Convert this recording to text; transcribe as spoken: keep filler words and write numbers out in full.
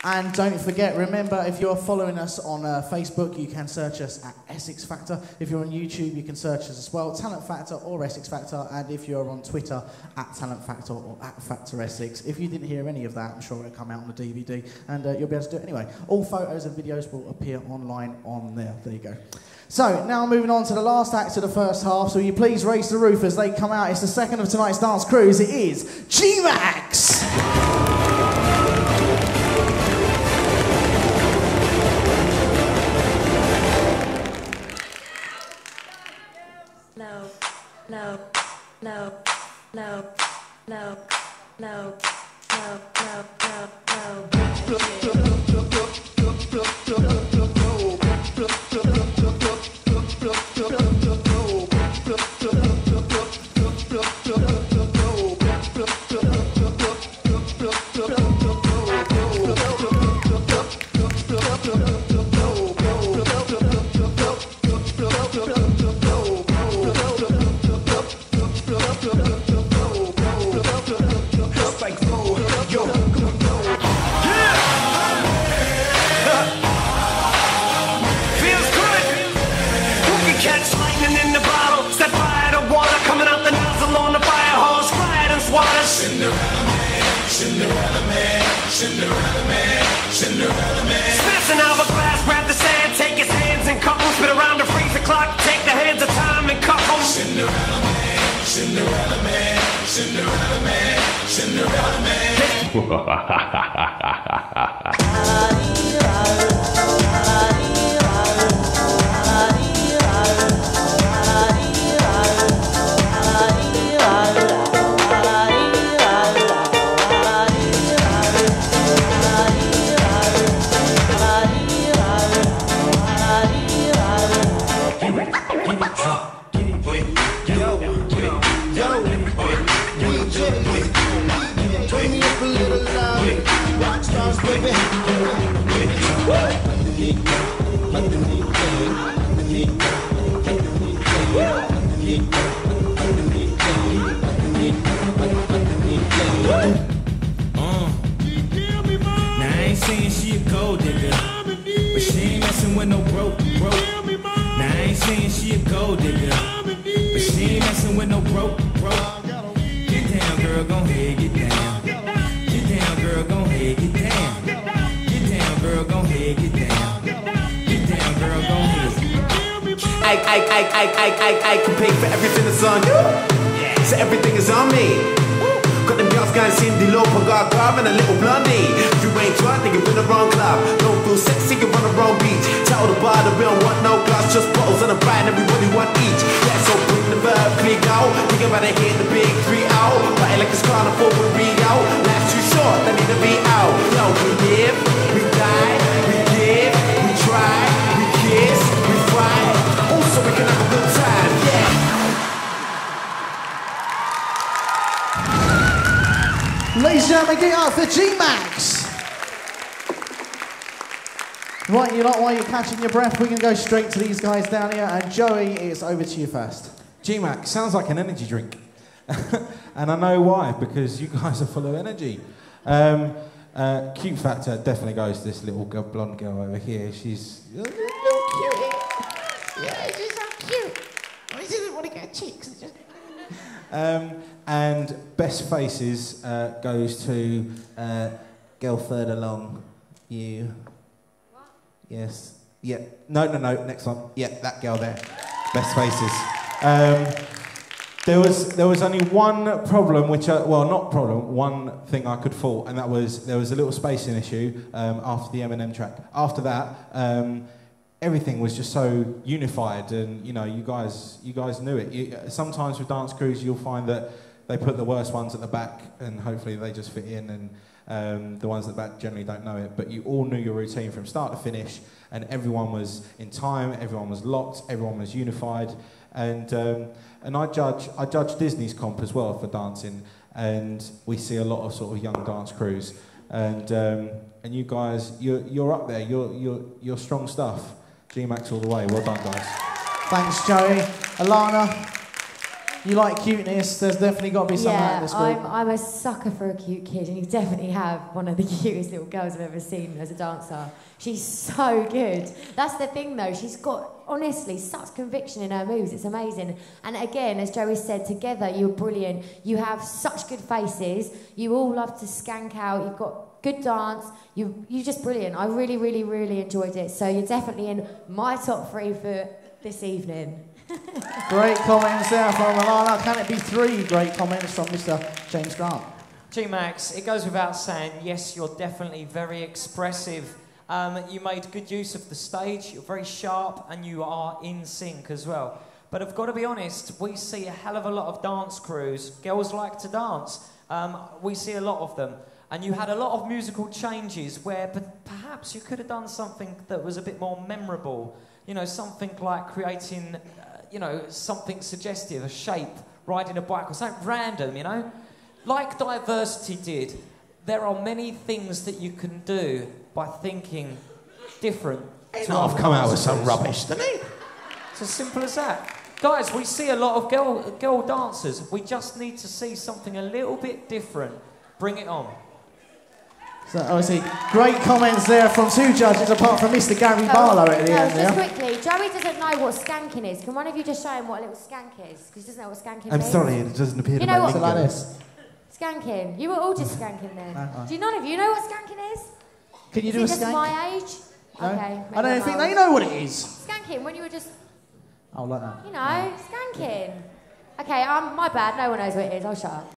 And don't forget, remember, if you're following us on uh, Facebook, you can search us at Essex Factor. If you're on YouTube, you can search us as well, Talent Factor or Essex Factor. And if you're on Twitter, at Talent Factor or at Factor Essex. If you didn't hear any of that, I'm sure it'll come out on the D V D, and uh, you'll be able to do it anyway. All photos and videos will appear online on there. There you go. So, now moving on to the last act of the first half. So will you please raise the roof as they come out. It's the second of tonight's dance cruise. It is Gmax! No, no, no, no, no, no, no, no, no, Cinderella man, Cinderella man, Cinderella man. Smash an hourglass, grab the sand, take his hands and cup him. Spin around the freeze the clock, take the hands of time and cup him. Cinderella man, Cinderella man, Cinderella man, Cinderella man. I, I, I, I, I, I can pay for everything that's on you. So everything is on me. Got them girls going Cindy Lauper, got Garb and a little blondie. If you ain't drunk, then you're in the wrong club. Don't feel sexy, you're on the wrong beach. Tell the bar that we don't want no glass, just bottles and a brand, everybody want each. Yeah, so bring the verb, click out. Think about it, hit the big three out. Party like it's carnival with Rio. Life's too short, they need to be out. Yo, we live, we die, we give, we try, we kiss, we fight. Also, we can have a good time, yeah. Ladies and gentlemen, get out for Gmax. Right, you lot, while you're catching your breath, we're going to go straight to these guys down here. And Joey, it's over to you first. Gmax sounds like an energy drink. And I know why, because you guys are full of energy. Um, uh, cute factor definitely goes to this little girl, blonde girl over here. She's a little cutie. Yeah, she's so cute. I just want to get cheeks. Um, and best faces uh, goes to uh, girl third along. You. What? Yes. Yeah. No, no, no. Next one. Yeah, that girl there. Best faces. Um, there was there was only one problem, which I, well, not problem. One thing I could fault, and that was there was a little spacing issue um, after the Eminem track. After that. Um, Everything was just so unified, and you know, you guys, you guys knew it. You, sometimes with dance crews, you'll find that they put the worst ones at the back, and hopefully they just fit in, and um, the ones at the back generally don't know it. But you all knew your routine from start to finish, and everyone was in time, everyone was locked, everyone was unified, and um, and I judge, I judge Disney's comp as well for dancing, and we see a lot of sort of young dance crews, and um, and you guys, you're you're up there, you're you're you're strong stuff. Gmax all the way. Well done, guys. Thanks, Joey. Alana. You like cuteness. There's definitely got to be some of that in Yeah, this group. I'm, I'm a sucker for a cute kid, and you definitely have one of the cutest little girls I've ever seen as a dancer. She's so good. That's the thing, though. She's got, honestly, such conviction in her moves. It's amazing. And again, as Joey said, together you're brilliant. You have such good faces. You all love to skank out. You've got good dance. You, you're just brilliant. I really, really, really enjoyed it. So you're definitely in my top three for this evening. Great comments there from Alana. Can it be three great comments from Mister James Grant? Gmax, it goes without saying, yes, you're definitely very expressive. Um, you made good use of the stage, you're very sharp, and you are in sync as well. But I've got to be honest, we see a hell of a lot of dance crews. Girls like to dance. Um, we see a lot of them. And you had a lot of musical changes where p- perhaps you could have done something that was a bit more memorable. You know, something like creating, uh, you know, something suggestive, a shape, riding a bike, or something random, you know? Like Diversity did, there are many things that you can do by thinking different. To I've come out with some rubbish, didn't he? It's as simple as that. Guys, we see a lot of girl, girl dancers. We just need to see something a little bit different. Bring it on. So obviously, great comments there from two judges, apart from Mister Gary Oh, Barlow at the no, end just there. quickly, Joey doesn't know what skanking is. Can one of you just show him what a little skank is? Because he doesn't know what skanking I'm means. sorry, it doesn't appear You to know my what- So lingo. like this. Skanking. You were all just skanking then. No, no. Do none of you know what skanking is? Can you is do it a just skank? my age? No? Okay. I maybe don't I'm think old. they know what it is. Skanking, when you were just, Oh, like that. you know, skanking. Okay, um, my bad, no one knows what it is, I'll shut up.